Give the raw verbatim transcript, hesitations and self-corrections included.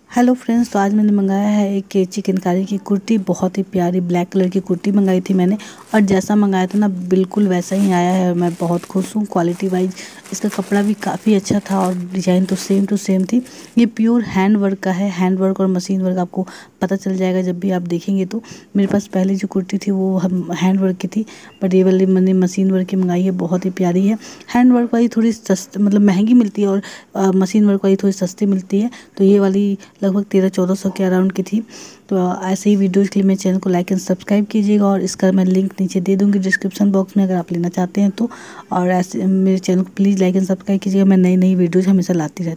Hello friends, तो आज मैंने मंगाया है एक चिकनकारी की कुर्ती। बहुत ही प्यारी ब्लैक कलर की कुर्ती मंगाई थी मैंने, और जैसा मंगाया था ना बिल्कुल वैसा ही आया है। मैं बहुत खुश हूँ। क्वालिटी वाइज इसका कपड़ा भी काफ़ी अच्छा था और डिज़ाइन तो सेम टू सेम थी। ये प्योर हैंड वर्क का है। हैंड वर्क और मशीन वर्क आपको पता चल जाएगा जब भी आप देखेंगे। तो मेरे पास पहले जो कुर्ती थी वो हैंड वर्क की थी, बट ये वाली मैंने मशीन वर्क की मंगाई है। बहुत ही प्यारी है। हैंड वर्क वाली थोड़ी सस्ती मतलब महंगी मिलती है, और मशीन वर्क वाली थोड़ी सस्ती मिलती है। तो ये वाली लगभग तेरह चौदह सौ के अराउंड की थी। तो ऐसे ही वीडियोज़ के लिए मेरे चैनल को लाइक एंड सब्सक्राइब कीजिएगा, और इसका मैं लिंक नीचे दे दूँगी डिस्क्रिप्शन बॉक्स में अगर आप लेना चाहते हैं तो। और ऐसे मेरे चैनल को प्लीज़ लाइक एंड सब्सक्राइब कीजिएगा। मैं नई नई वीडियोज़ हमेशा लाती रहती हूँ।